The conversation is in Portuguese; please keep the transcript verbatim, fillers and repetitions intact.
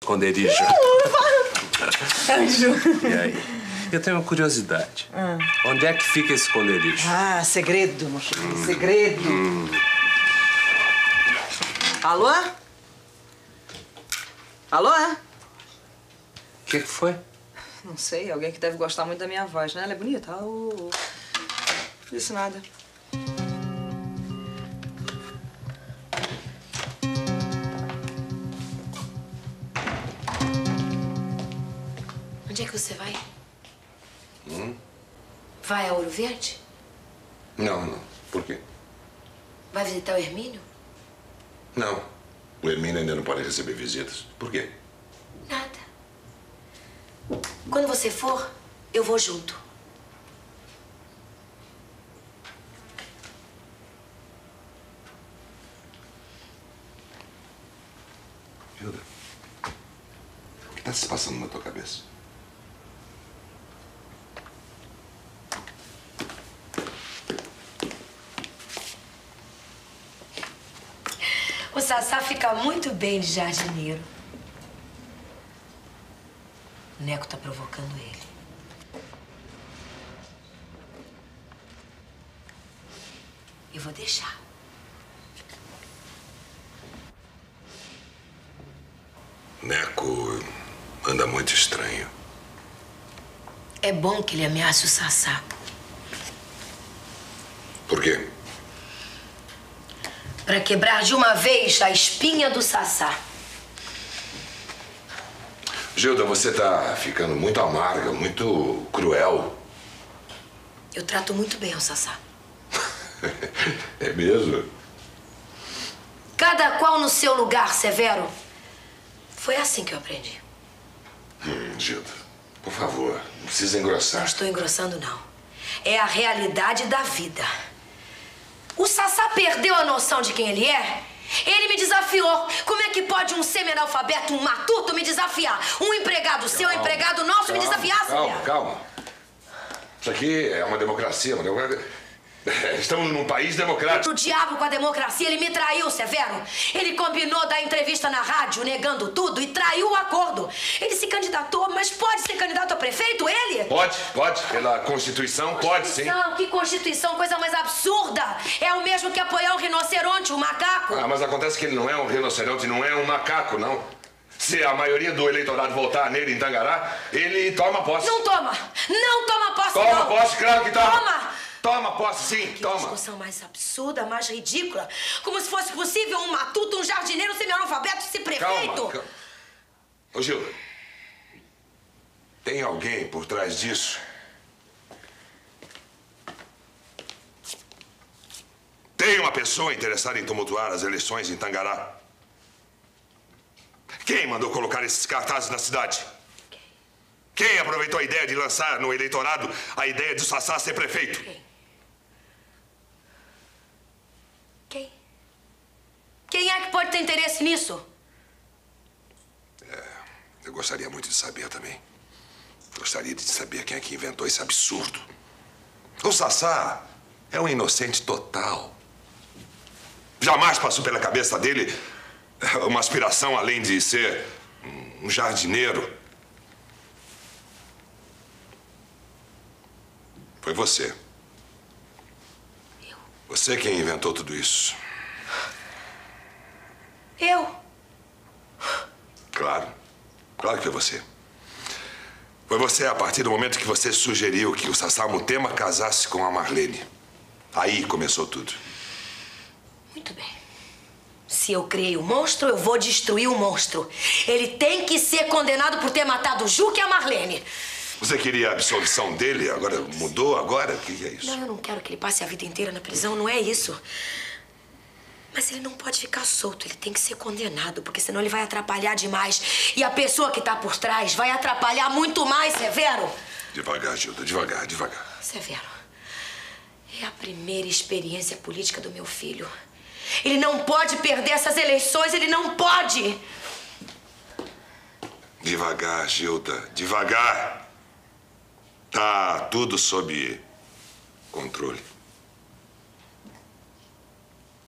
esconderijo. Anjo. E aí? Eu tenho uma curiosidade. Hum. Onde é que fica esse esconderijo? Ah, segredo, meu filho. Hum. Segredo. Hum. Alô? Alô? O que que foi? Não sei, alguém que deve gostar muito da minha voz, né? Ela é bonita. Oh, oh. Não disse nada. Onde é que você vai? Hum? Vai a Ouro Verde? Não, não. Por quê? Vai visitar o Hermínio? Não. O Hermínio ainda não pode receber visitas. Por quê? Nada. Quando você for, eu vou junto. Hilda, o que está se passando na tua cabeça? O Sassá fica muito bem de jardineiro. O Neco tá provocando ele. Eu vou deixar. Neco anda muito estranho. É bom que ele ameace o Sassá. Por quê? Pra quebrar de uma vez a espinha do Sassá. Gilda, você tá ficando muito amarga, muito cruel. Eu trato muito bem o Sassá. É mesmo? Cada qual no seu lugar, Severo. Foi assim que eu aprendi. Hum, Gilda, por favor, não precisa engrossar. Não estou engrossando, não. É a realidade da vida. O Sassá perdeu a noção de quem ele é. Ele me desafiou. Como é que pode um semi-analfabeto, um matuto, me desafiar? Um empregado seu, um empregado nosso, calma, me desafiar, Calma, Severo? calma. Isso aqui é uma democracia, uma democracia. Estamos num país democrático. O diabo com a democracia, ele me traiu, Severo. Ele combinou dar entrevista na rádio, negando tudo, e traiu o acordo. Ele se candidatou, mas pode ser candidato a prefeito, ele? Pode, pode. Pela Constituição, pode, sim. Não, que Constituição, coisa mais absurda. É o mesmo que apoiar um rinoceronte, um macaco. Ah, mas acontece que ele não é um rinoceronte, não é um macaco, não. Se a maioria do eleitorado votar nele em Tangará, ele toma posse. Não toma. Não toma posse, Toma não. posse, claro que toma. Toma. Toma posse, sim, que toma. discussão mais absurda, mais ridícula. Como se fosse possível um matuto, um jardineiro, um semi-analfabeto ser prefeito. Calma, calma. Ô, Gilda, tem alguém por trás disso? Tem uma pessoa interessada em tumultuar as eleições em Tangará? Quem mandou colocar esses cartazes na cidade? Quem aproveitou a ideia de lançar no eleitorado a ideia de o Sassá ser prefeito? Quem? Quem? Quem é que pode ter interesse nisso? É, eu gostaria muito de saber também. Gostaria de saber quem é que inventou esse absurdo. O Sassá é um inocente total. Jamais passou pela cabeça dele uma aspiração além de ser um jardineiro. Foi você. Eu? Você quem inventou tudo isso. Eu? Claro. Claro que foi você. Foi você a partir do momento que você sugeriu que o Sassá Mutema casasse com a Marlene. Aí começou tudo. Muito bem. Se eu criei o monstro, eu vou destruir o monstro. Ele tem que ser condenado por ter matado o Juca e a Marlene. Você queria a absolvição dele? Agora mudou agora? O que é isso? Não, eu não quero que ele passe a vida inteira na prisão, não é isso. Mas ele não pode ficar solto, ele tem que ser condenado, porque senão ele vai atrapalhar demais. E a pessoa que tá por trás vai atrapalhar muito mais, Severo. Devagar, Gilda, devagar, devagar. Severo, é a primeira experiência política do meu filho. Ele não pode perder essas eleições, ele não pode! Devagar, Gilda, devagar. Tá tudo sob controle.